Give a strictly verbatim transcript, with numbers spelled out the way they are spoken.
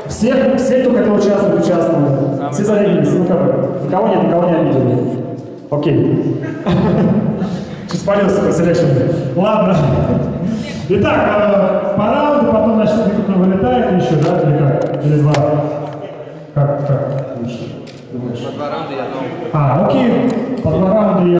Всех, все, кто хотел участвовать, участвовали. Все зарегились. Никого нет, никого не обидели. Окей. Чуть спалился по селекшн. Ладно. Итак, по раунду, потом начнем, кто вылетает еще, да, или как? Или два? Как, как лучше? По два раунда я дам. А, окей. По два раунда я